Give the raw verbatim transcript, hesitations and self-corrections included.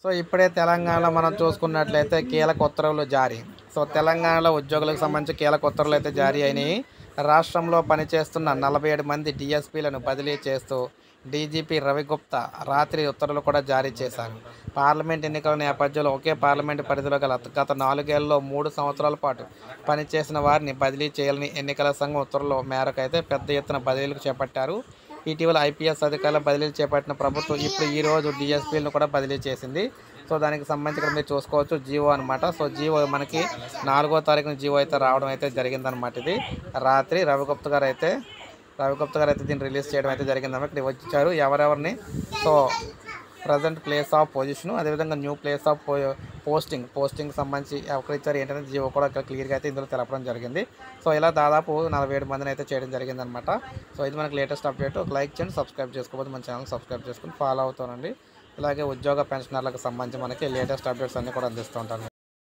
So ఇప్పుడే తెలంగాణలో మనం చూసుకున్నట్లయితే కీలక ఉత్తర్వులు జారీ. సో తెలంగాణలో ఉద్యోగులకు సంబంధించి కీలక ఉత్తర్వులు అయితే జారీ అయినాయి. రాష్ట్రంలో పనిచేస్తున్న నలభై ఏడు మంది డీఎస్పీలను బదిలీ చేస్తూ డీజీపీ రవిగుప్తా రాత్రి ఉత్తర్వులు కూడా జారీ చేశారు. పార్లమెంట్ ఎన్నికల నేపథ్యంలో ఒకే పార్లమెంటు పరిధిలో గల గత నాలుగేళ్లలో మూడు సంవత్సరాల పాటు పనిచేసిన వారిని బదిలీ చేయాలని ఎన్నికల సంఘం ఉత్తర్వుల మేరకు అయితే పెద్ద ఎత్తున బదిలీలు చేపట్టారు. ఇటీవల ఐపీఎస్ అధికారుల బదిలీలు చేపట్టిన ప్రభుత్వం ఇప్పుడు ఈ రోజు డీఎస్పీలను కూడా బదిలీ చేసింది. సో దానికి సంబంధించి ఇక్కడ మీరు చూసుకోవచ్చు జీవో అనమాట. సో జీవో మనకి నాలుగో తారీఖున జీవో అయితే రావడం అయితే జరిగిందనమాట. ఇది రాత్రి రవిగుప్తా గారు అయితే రవిగుప్తా గారు అయితే దీన్ని రిలీజ్ చేయడం అయితే జరిగిందన్నమాట. ఇక్కడ వచ్చారు ఎవరెవరిని. So present place of position, అదేవిధంగా new place of posting posting సంబంధించి ఎవరికి ఇచ్చారు ఏంటంటే జీవో కూడా ఇక్కడ క్లియర్గా అయితే ఇందులో తెలపడం జరిగింది. సో ఇలా దాదాపు నలభై ఏడు మందిని అయితే చేయడం జరిగిందనమాట. సో ఇది మనకి లేటెస్ట్ అప్డేట్. ఒక లైక్ చేయండి, సబ్స్క్రైబ్ చేసుకోకపోతే మన ఛానల్ సబ్స్క్రైబ్ చేసుకుని ఫాలో అవుతానండి. ఇలాగే ఉద్యోగ పెన్షనర్లకు సంబంధించి మనకి లేటెస్ట్ అప్డేట్స్ అన్నీ కూడా అందిస్తూ ఉంటాను.